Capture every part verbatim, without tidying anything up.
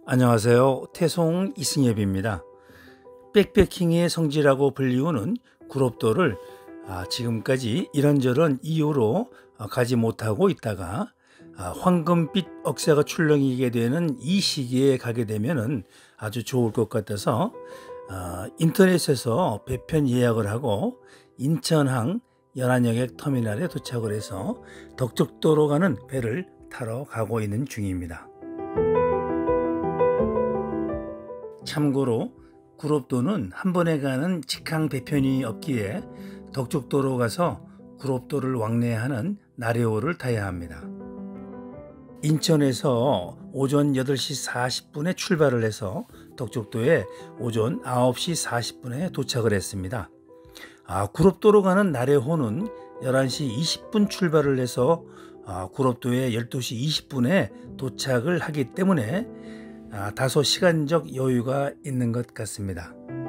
안녕하세요. 태송 이승엽입니다. 백패킹의 성지라고 불리우는 구롭도를 지금까지 이런저런 이유로 가지 못하고 있다가 황금빛 억새가 출렁이게 되는 이 시기에 가게 되면 아주 좋을 것 같아서 인터넷에서 배편 예약을 하고 인천항 연안여객 터미널에 도착을 해서 덕적도로 가는 배를 타러 가고 있는 중입니다. 참고로 구롭도는 한 번에 가는 직항 배편이 없기에 덕적도로 가서 구롭도를 왕래하는 나래호를 타야 합니다. 인천에서 오전 여덟 시 사십 분에 출발을 해서 덕적도에 오전 아홉 시 사십 분에 도착을 했습니다. 아, 구롭도로 가는 나래호는 열한 시 이십 분 출발을 해서 아, 구롭도에 열두 시 이십 분에 도착을 하기 때문에 아, 다소 시간적 여유가 있는 것 같습니다.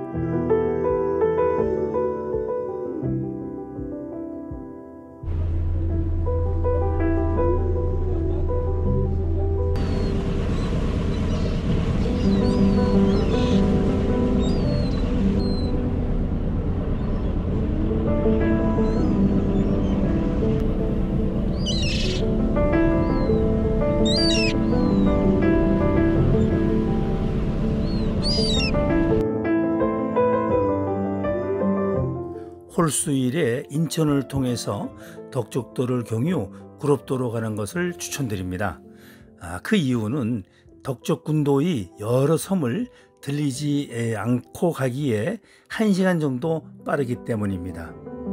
홀수일에 인천을 통해서 덕적도를 경유 구롭도로 가는 것을 추천드립니다. 아, 그 이유는 덕적군도의 여러 섬을 들리지 않고 가기에 한 시간 정도 빠르기 때문입니다.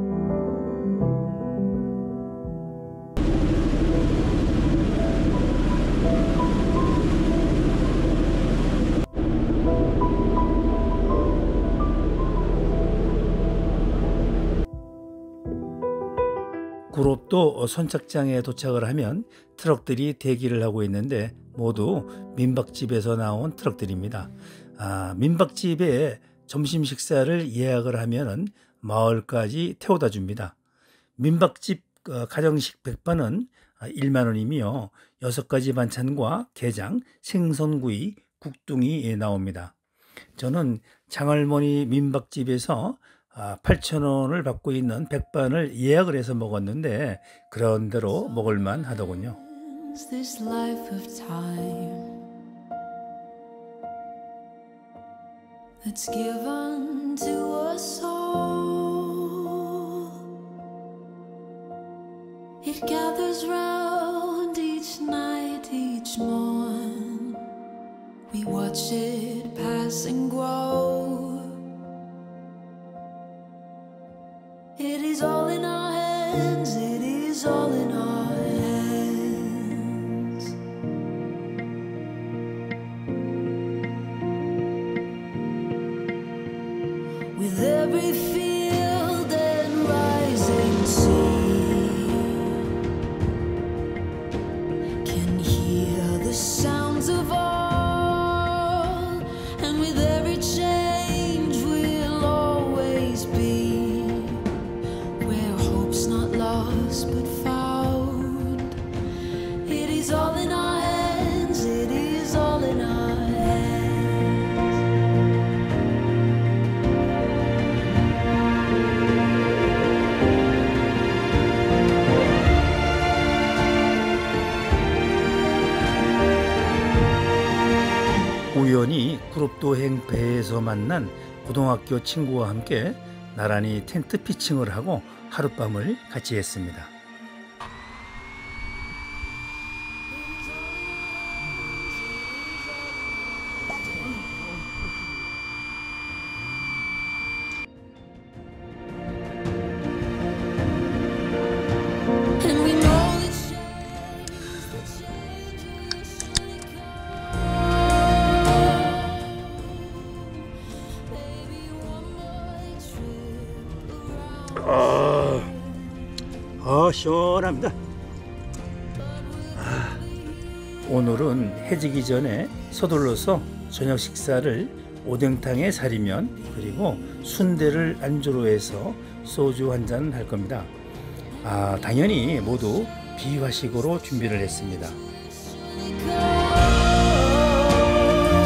구롭도 선착장에 도착을 하면 트럭들이 대기를 하고 있는데 모두 민박집에서 나온 트럭들입니다. 아, 민박집에 점심 식사를 예약을 하면 마을까지 태워다 줍니다. 민박집 가정식 백반은 일만 원이며 여섯 가지 반찬과 게장, 생선구이, 국둥이 나옵니다. 저는 장할머니 민박집에서 팔천 원을 받고 있는 백반을 예약을 해서 먹었는데 그런 대로 먹을만 하더군요. This life of time that's given to us all, it gathers round each night, each morn, we watch it pass and grow. It is all in our hands, it is all in our hands. With every field and rising sea, can hear the sounds of all, and with every change we'll always be but found. It is all in our hands, it is all in our hands. 우연히 구롭도행 배에서 만난 고등학교 친구와 함께 나란히 텐트 피칭을 하고 하룻밤을 같이 했습니다. 아, 아 시원합니다. 아, 오늘은 해지기 전에 서둘러서 저녁 식사를 오뎅탕에 사리면 그리고 순대를 안주로 해서 소주 한잔 할 겁니다. 아, 당연히 모두 비화식으로 준비를 했습니다.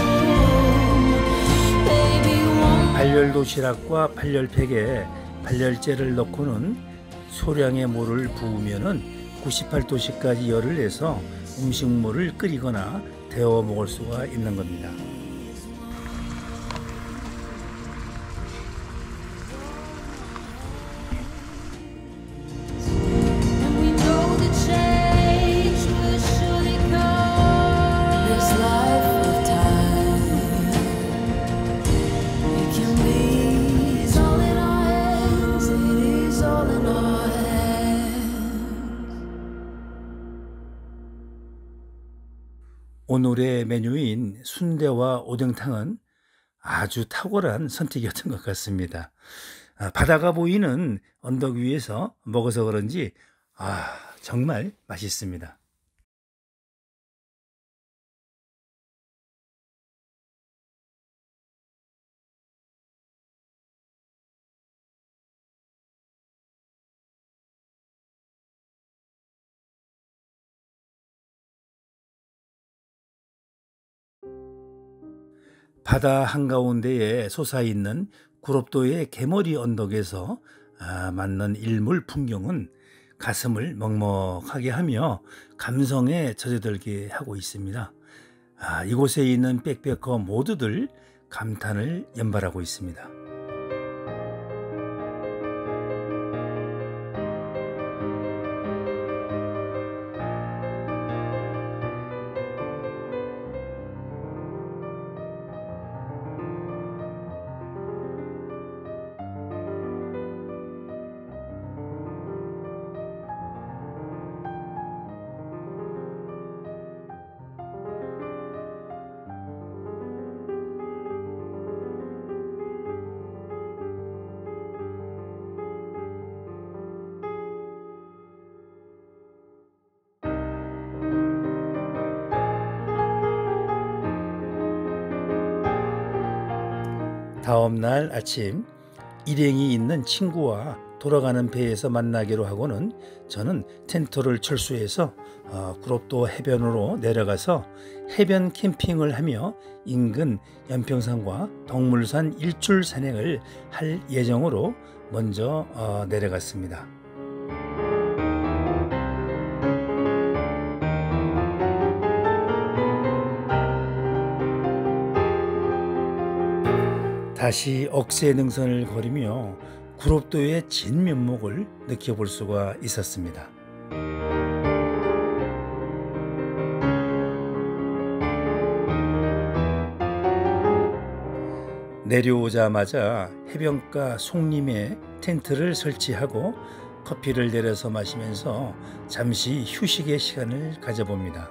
도시락과 발열팩에 발열제를 넣고는 소량의 물을 부으면은 구십팔 도씨까지 열을 내서 음식물을 끓이거나 데워 먹을 수가 있는 겁니다. And we know the change will surely come. This life of time, it can be. It's all in our hands. It is all in our hands. 오늘의 메뉴인 순대와 오뎅탕은 아주 탁월한 선택이었던 것 같습니다. 아, 바다가 보이는 언덕 위에서 먹어서 그런지 아, 정말 맛있습니다. 바다 한가운데에 솟아있는 구롭도의 개머리 언덕에서 아, 맞는 일몰 풍경은 가슴을 먹먹하게 하며 감성에 젖어들게 하고 있습니다. 아, 이곳에 있는 백패커 모두들 감탄을 연발하고 있습니다. 다음 날 아침 일행이 있는 친구와 돌아가는 배에서 만나기로 하고는 저는 텐트를 철수해서 어, 구롭도 해변으로 내려가서 해변 캠핑을 하며 인근 연평산과 덕물산 일출 산행을 할 예정으로 먼저 어, 내려갔습니다. 다시 억새 능선을 걸으며 구롭도의 진면목을 느껴볼 수가 있었습니다. 내려오자마자 해변가 송림에 텐트를 설치하고 커피를 내려서 마시면서 잠시 휴식의 시간을 가져봅니다.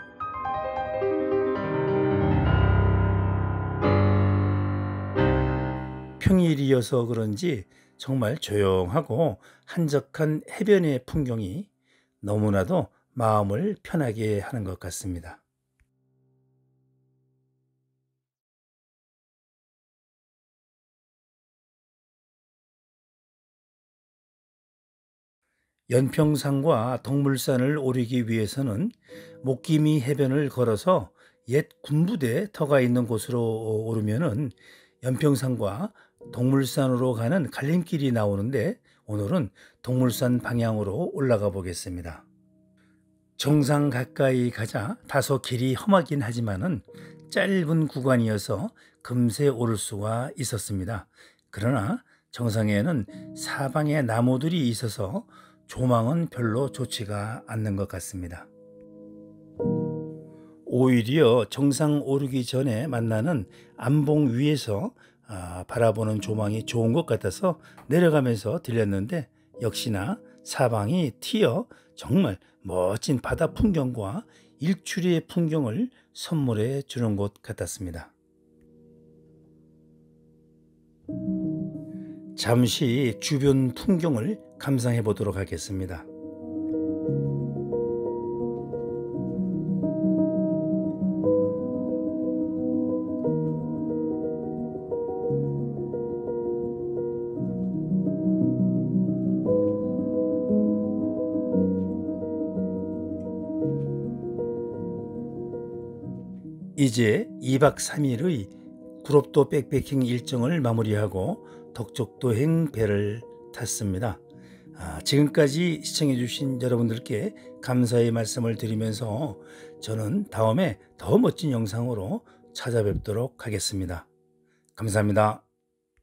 평일이어서 그런지 정말 조용하고 한적한 해변의 풍경이 너무나도 마음을 편하게 하는 것 같습니다. 연평산과 덕물산을 오르기 위해서는 목기미 해변을 걸어서 옛 군부대 터가 있는 곳으로 오르면은 연평산과 덕물산으로 가는 갈림길이 나오는데 오늘은 덕물산 방향으로 올라가 보겠습니다. 정상 가까이 가자 다소 길이 험하긴 하지만은 짧은 구간이어서 금세 오를 수가 있었습니다. 그러나 정상에는 사방에 나무들이 있어서 조망은 별로 좋지가 않는 것 같습니다. 오히려 정상 오르기 전에 만나는 암봉 위에서 아, 바라보는 조망이 좋은 것 같아서 내려가면서 들렸는데 역시나 사방이 트여 정말 멋진 바다 풍경과 일출의 풍경을 선물해 주는 곳 같았습니다. 잠시 주변 풍경을 감상해 보도록 하겠습니다. 이제 이 박 삼 일의 부럽도 백패킹 일정을 마무리하고 덕적도행 배를 탔습니다. 아, 지금까지 시청해 주신 여러분들께 감사의 말씀을 드리면서 저는 다음에 더 멋진 영상으로 찾아뵙도록 하겠습니다. 감사합니다.